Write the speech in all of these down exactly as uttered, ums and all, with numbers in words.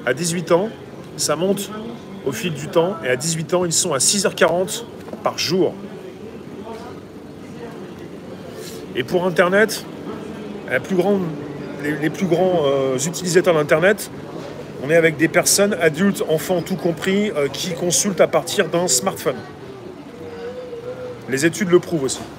À dix-huit ans, ça monte au fil du temps, et à dix-huit ans, ils sont à six heures quarante par jour. Et pour Internet, la plus grande, les, les plus grands euh, utilisateurs d'Internet, on est avec des personnes, adultes, enfants, tout compris, euh, qui consultent à partir d'un smartphone. Les études le prouvent aussi.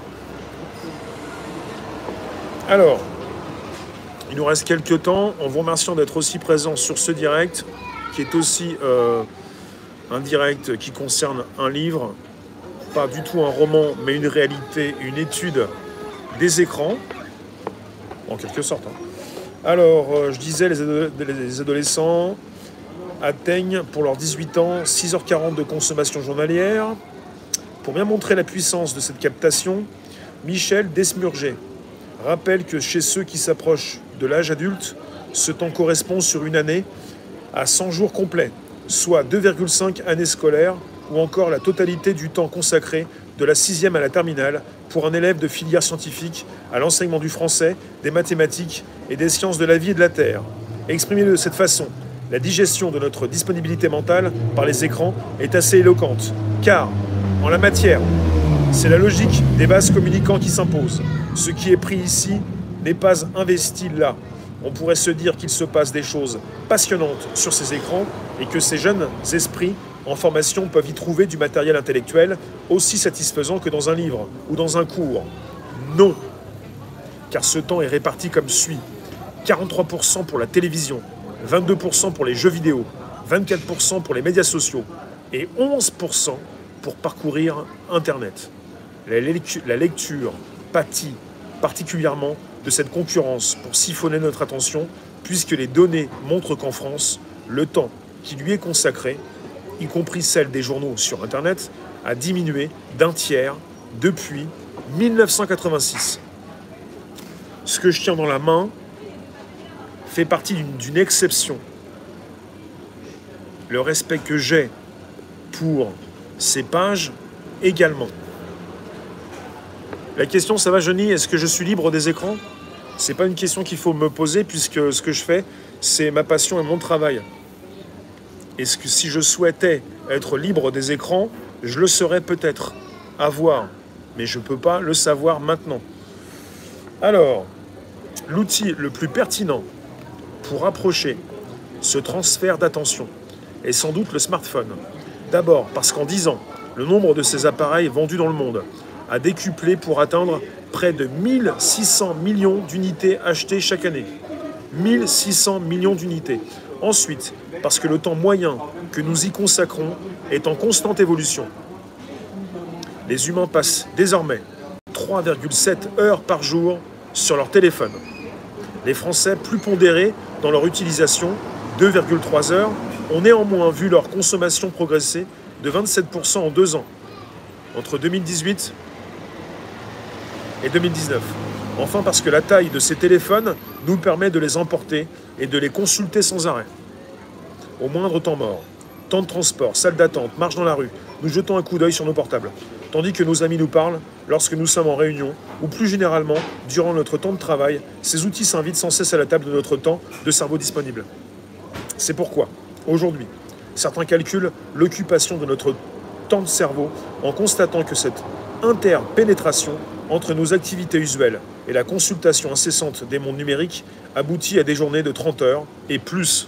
Alors, il nous reste quelques temps. En vous remerciant d'être aussi présent sur ce direct, qui est aussi euh, un direct qui concerne un livre, pas du tout un roman, mais une réalité, une étude des écrans, en quelque sorte. Hein. Alors, euh, je disais, les, ado- les adolescents atteignent pour leurs dix-huit ans six heures quarante de consommation journalière. Pour bien montrer la puissance de cette captation, Michel Desmurger rappelle que chez ceux qui s'approchent de l'âge adulte, ce temps correspond sur une année à cent jours complets, soit deux virgule cinq années scolaires, ou encore la totalité du temps consacré de la sixième à la terminale pour un élève de filière scientifique à l'enseignement du français, des mathématiques et des sciences de la vie et de la terre. Exprimé de cette façon, la digestion de notre disponibilité mentale par les écrans est assez éloquente, car, en la matière, c'est la logique des vases communicants qui s'impose. Ce qui est pris ici n'est pas investi là. On pourrait se dire qu'il se passe des choses passionnantes sur ces écrans et que ces jeunes esprits en formation peuvent y trouver du matériel intellectuel aussi satisfaisant que dans un livre ou dans un cours. Non, car ce temps est réparti comme suit. quarante-trois pour cent pour la télévision, vingt-deux pour cent pour les jeux vidéo, vingt-quatre pour cent pour les médias sociaux et onze pour cent pour parcourir Internet. La lecture, la lecture pâtit particulièrement de cette concurrence pour siphonner notre attention, puisque les données montrent qu'en France, le temps qui lui est consacré, y compris celle des journaux sur Internet, a diminué d'un tiers depuis mille neuf cent quatre-vingt-six. Ce que je tiens dans la main fait partie d'une, d'une exception. Le respect que j'ai pour ces pages également. La question, ça va, Johnny, est-ce que je suis libre des écrans? C'est pas une question qu'il faut me poser, puisque ce que je fais, c'est ma passion et mon travail. Est-ce que si je souhaitais être libre des écrans, je le serais peut-être, à voir, mais je ne peux pas le savoir maintenant. Alors, l'outil le plus pertinent pour approcher ce transfert d'attention est sans doute le smartphone. D'abord parce qu'en dix ans, le nombre de ces appareils vendus dans le monde a décuplé pour atteindre près de mille six cents millions d'unités achetées chaque année. mille six cents millions d'unités. Ensuite, parce que le temps moyen que nous y consacrons est en constante évolution. Les humains passent désormais trois virgule sept heures par jour sur leur téléphone. Les Français, plus pondérés dans leur utilisation, deux virgule trois heures, ont néanmoins vu leur consommation progresser de vingt-sept pour cent en deux ans, entre deux mille dix-huit et deux mille dix-neuf. Enfin, parce que la taille de ces téléphones nous permet de les emporter et de les consulter sans arrêt. Au moindre temps mort, temps de transport, salle d'attente, marche dans la rue, nous jetons un coup d'œil sur nos portables, tandis que nos amis nous parlent lorsque nous sommes en réunion, ou plus généralement, durant notre temps de travail, ces outils s'invitent sans cesse à la table de notre temps de cerveau disponible. C'est pourquoi, aujourd'hui, certains calculent l'occupation de notre temps de cerveau en constatant que cette interpénétration entre nos activités usuelles et la consultation incessante des mondes numériques aboutit à des journées de trente heures et plus.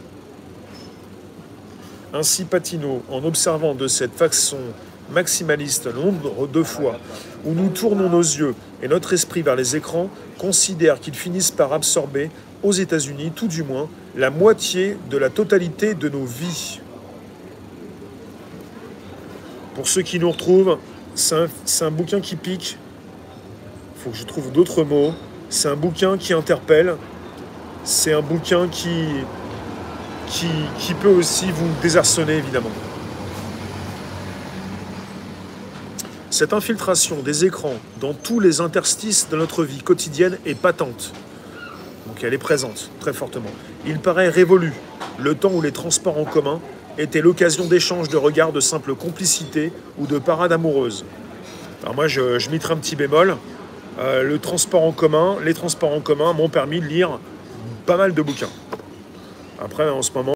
Ainsi, Patino, en observant de cette façon maximaliste le nombre de fois où nous tournons nos yeux et notre esprit vers les écrans, considère qu'ils finissent par absorber, aux États-Unis tout du moins, la moitié de la totalité de nos vies. Pour ceux qui nous retrouvent, c'est un, c'est un bouquin qui pique. Il faut que je trouve d'autres mots. C'est un bouquin qui interpelle. C'est un bouquin qui, qui, qui peut aussi vous désarçonner, évidemment. Cette infiltration des écrans dans tous les interstices de notre vie quotidienne est patente. Donc elle est présente, très fortement. Il paraît révolu, le temps où les transports en commun étaient l'occasion d'échanges de regards de simple complicité ou de parade amoureuse. Alors moi, je, je mettrai un petit bémol. Euh, le transport en commun, les transports en commun m'ont permis de lire pas mal de bouquins. Après, en ce moment,